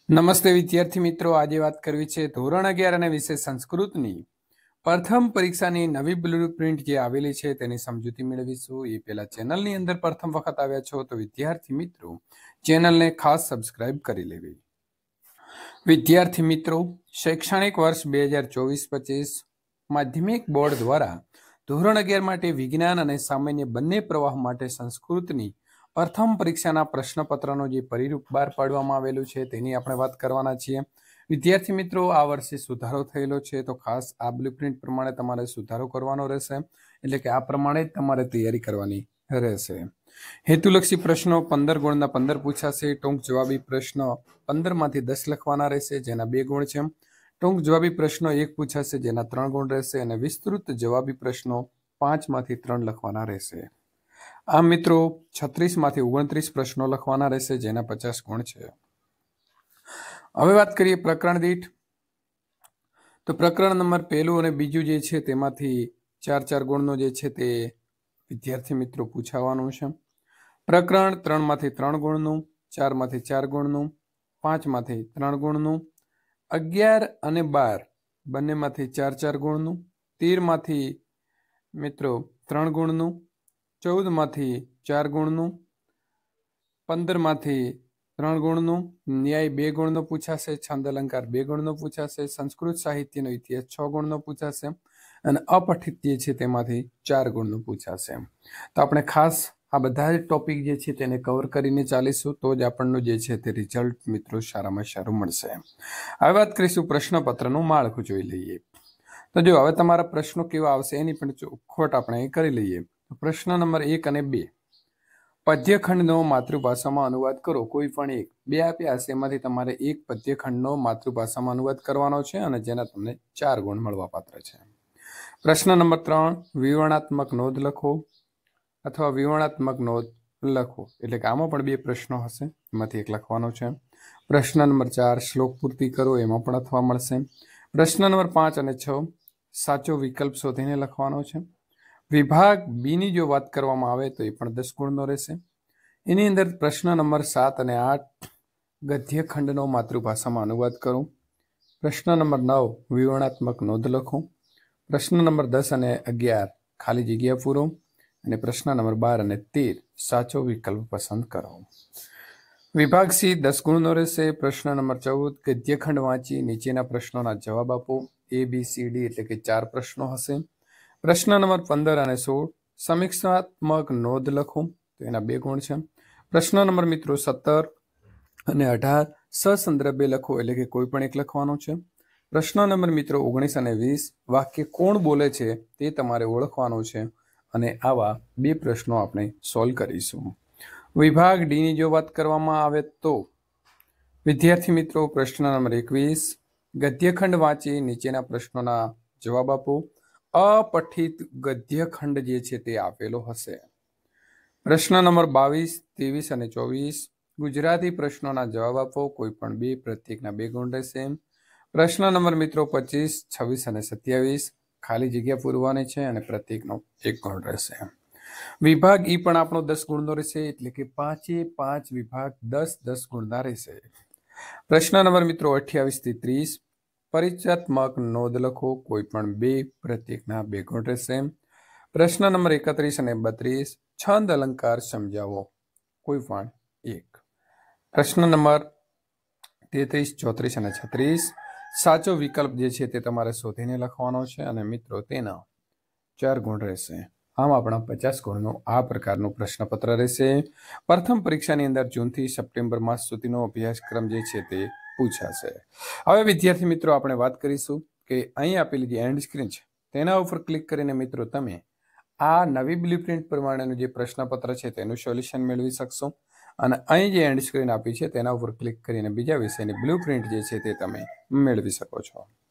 નમસ્તે વિદ્યાર્થી મિત્રો, આજે વાત કરવી છે ધોરણ 11 અને વિષય સંસ્કૃતની પ્રથમ પરીક્ષાની નવી બ્લુપ્રિન્ટ જે આવેલી છે તેની સમજૂતી મેળવીશું. એ પહેલા ચેનલની અંદર પ્રથમ વખત આવ્યા છો તો વિદ્યાર્થી મિત્રો ચેનલને ખાસ સબસ્ક્રાઇબ કરી લેવી. વિદ્યાર્થી મિત્રો, શૈક્ષણિક વર્ષ 2024-25 માધ્યમિક બોર્ડ દ્વારા ધોરણ 11 માટે વિજ્ઞાન અને સામાન્ય બંને પ્રવાહ માટે સંસ્કૃતની પ્રથમ પરીક્ષાના પ્રશ્નપત્રનો જે પરિરૂપ બહાર પાડવામાં આવેલું છે તેની આપણે વાત કરવાના છીએ. વિદ્યાર્થી મિત્રો, આ વર્ષે સુધારો થયેલો છે તો ખાસ આ બ્લુપ્રિન્ટ પ્રમાણે તમારે સુધારો કરવાનો રહેશે, એટલે કે આ પ્રમાણે જ તમારે તૈયારી કરવાની રહેશે. હેતુલક્ષી પ્રશ્નો 15 ગુણના 15 પૂછાશે. ટૂંક જવાબી પ્રશ્ન 15માંથી 10 લખવાના રહેશે, જેના 2 ગુણ છે. ટૂંક જવાબી પ્રશ્નો 1 પૂછાશે, જેના 3 ગુણ રહેશે, અને વિસ્તૃત જવાબી પ્રશ્નો 5માંથી 3 લખવાના રહેશે. આમ મિત્રો 36માંથી 29 પ્રશ્નો લખવાના રહેશે, જેના 50 ગુણ છે. હવે વાત કરીએ પ્રકરણ દીઠ. તો પ્રકરણ નંબર 1 અને 2 જે છે તેમાંથી 4 ગુણનો જે છે તે વિદ્યાર્થી મિત્રો પૂછાવાનું છે. પ્રકરણ 3માંથી 3 ગુણનું, 4માંથી 4 ગુણનું, 5માંથી 3 ગુણનું, 11 અને 12 બંનેમાંથી 4 ગુણનું, 13માંથી મિત્રો 3 ગુણનું, 14માંથી 4 ગુણનું, 15માંથી 3 ગુણનું, ન્યાય 2 ગુણનો પૂછાશે, છંદ અલંકાર 2 ગુણનો પૂછાશે, સંસ્કૃત સાહિત્યનો ઇતિહાસ 6 ગુણનો પૂછાશે, અને અપઠિત જે છે તેમાંથી 4 ગુણનું પૂછાશે. તો આપણે ખાસ આ બધા જ ટોપિક જે છે તેને કવર કરીને ચાલીશું, તો જ આપણનું જે છે તે રિઝલ્ટ મિત્રો સારામાં સારું મળશે. હવે વાત કરીશું પ્રશ્નપત્રનું માળખું જોઈ લઈએ. તો જો હવે તમારા પ્રશ્નો કેવા આવશે એની પણ ચોખવટ આપણે કરી લઈએ. પ્રશ્ન નંબર 1 અને 2, પદ્યખંડનો માતૃભાષામાં અનુવાદ કરો. કોઈ પણ એક, 2 આપ્યા હશે એમાંથી તમારે એક પદ્યખંડનો માતૃભાષામાં અનુવાદ કરવાનો છે, અને જેના તમને 4 ગુણ મળવા પાત્ર છે. પ્રશ્ન નંબર 3, વિવરણાત્મક નોંધ લખો અથવા વિવરણાત્મક નોંધ લખો. એટલે કે આમાં પણ 2 પ્રશ્નો હશે, એમાંથી એક લખવાનો છે. પ્રશ્ન નંબર 4, શ્લોક પૂર્તિ કરો. એમાં પણ અથવા મળશે. પ્રશ્ન નંબર 5 અને 6, સાચો વિકલ્પ શોધીને લખવાનો છે. વિભાગ બીની જો વાત કરવામાં આવે તો એ પણ 10 ગુણનો રહેશે. એની અંદર પ્રશ્ન નંબર 7 અને 8, ગદ્યખંડનો માતૃભાષામાં અનુવાદ કરો. પ્રશ્ન નંબર 9, વિવરણાત્મક નોંધ લખો. પ્રશ્ન નંબર 10 અને 11, ખાલી જગ્યા પૂરો. અને પ્રશ્ન નંબર 12 અને 13, સાચો વિકલ્પ પસંદ કરો. વિભાગ સી 10 ગુણનો રહેશે. પ્રશ્ન નંબર 14, ગદ્યખંડ વાંચી નીચેના પ્રશ્નોના જવાબ આપો. ABCD એટલે કે 4 પ્રશ્નો હશે. પ્રશ્ન નંબર 15 અને 16, સમીક્ષાત્મક નોંધ લખો. તો એના 2 ગુણ છે. પ્રશ્ન નંબર મિત્રો 17 અને 18, સસંદર્ભે લખો. એટલે કે કોઈ પણ એક લખવાનો છે. પ્રશ્ન નંબર મિત્રો 19 અને 20, વાક્ય કોણ બોલે છે તે તમારે ઓળખવાનું છે, અને આવા 2 પ્રશ્નો આપણે સોલ્વ કરીશું. વિભાગ ડીની જો વાત કરવામાં આવે તો વિદ્યાર્થી મિત્રો પ્રશ્ન નંબર 21, ગદ્યખંડ વાંચી નીચેના પ્રશ્નોના જવાબ આપો. અપઠિત ગદ્યખંડ જે છે તે આપેલો હશે. પ્રશ્ન નંબર 22, 23 અને 24, ગુજરાતી પ્રશ્નોના જવાબ આપો. કોઈ પણ 2, પ્રત્યેકના 2 ગુણ રહેશે. પ્રશ્ન નંબર મિત્રો 25, 26 અને 27, ખાલી જગ્યા પૂરવાની છે, અને પ્રત્યેકનો 1 ગુણ રહેશે. વિભાગ ઈ પણ આપણો 10 ગુણનો રહેશે, એટલે કે 5 વિભાગ 10 ગુણના રહેશે. પ્રશ્ન નંબર મિત્રો 28 થી 30, પરિચયાત્મક નોંધ લખો. કોઈ પણ 2, પ્રત્યેકના 2 ગુણ રહેશે. પ્રશ્ન નંબર 31 અને 32, છંદ અલંકાર સમજાવો. કોઈ પણ 1. પ્રશ્ન નંબર 33, 34 અને 36, સાચો વિકલ્પ જે છે તે તમારે શોધીને લખવાનો છે, અને મિત્રો તેના 4 ગુણ રહેશે. આમ આપણા 50 ગુણનું આ પ્રકારનું પ્રશ્નપત્ર રહેશે. પ્રથમ પરીક્ષાની અંદર જૂનથી સપ્ટેમ્બર માસ સુધીનો અભ્યાસક્રમ જે છે તે પૂછાશે. હવે વિદ્યાર્થી મિત્રો આપણે વાત કરીશું કે અહીં આપેલી જે એન્ડ સ્ક્રીન છે તેના ઉપર ક્લિક કરીને મિત્રો તમે આ નવી બ્લુપ્રિન્ટ પ્રમાણેનું જે પ્રશ્નપત્ર છે તેનું સોલ્યુશન મેળવી શકશો. અને અહીં જે એન્ડ સ્ક્રીન આપી છે તેના ઉપર ક્લિક કરીને બીજા વિષયની બ્લુપ્રિન્ટ જે છે તે તમે મેળવી શકો છો.